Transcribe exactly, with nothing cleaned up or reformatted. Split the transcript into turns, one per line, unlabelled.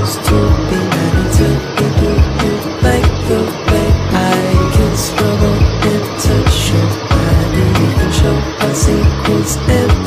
used to be. And until you do you like the way I can struggle and touch you, and even show our secrets and